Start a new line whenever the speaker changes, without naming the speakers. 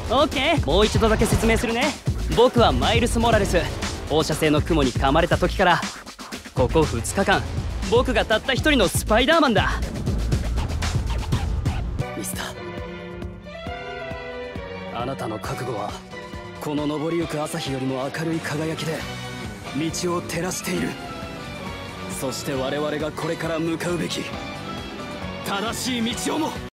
オッケー、もう一度だけ説明するね。僕はマイルス・モラレス。放射性の雲に噛まれた時からここ2日間僕がたった一人のスパイダーマンだ。ミスター、あなたの覚悟はこの昇りゆく朝日よりも明るい輝きで道を照らしている。そして我々がこれから向かうべき正しい道をも